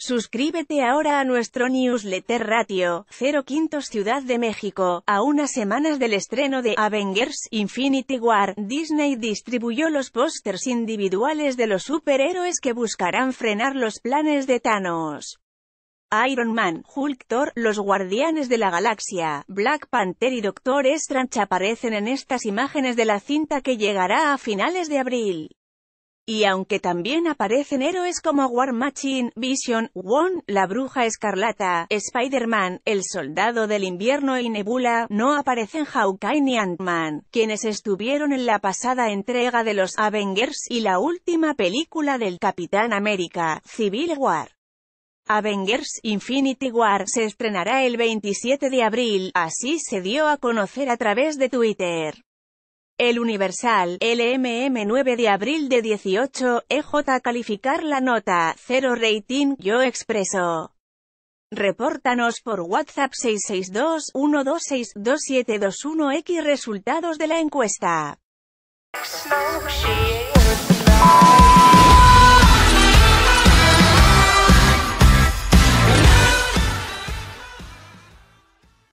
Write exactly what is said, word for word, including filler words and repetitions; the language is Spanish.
Suscríbete ahora a nuestro newsletter Ratio cero Quintos Ciudad de México. A unas semanas del estreno de Avengers Infinity War, Disney distribuyó los pósters individuales de los superhéroes que buscarán frenar los planes de Thanos. Iron Man, Hulk, Thor, los Guardianes de la Galaxia, Black Panther y Doctor Strange aparecen en estas imágenes de la cinta que llegará a finales de abril. Y aunque también aparecen héroes como War Machine, Vision, Wong, la Bruja Escarlata, Spider-Man, el Soldado del Invierno y Nebula, no aparecen Hawkeye ni Ant-Man, quienes estuvieron en la pasada entrega de los Avengers y la última película del Capitán América, Civil War. Avengers Infinity War se estrenará el veintisiete de abril, así se dio a conocer a través de Twitter. El Universal, L M M nueve de abril de dieciocho, E J calificar la nota, cero rating, yo expreso. Repórtanos por WhatsApp seis seis dos, uno dos seis, dos siete dos uno x resultados de la encuesta.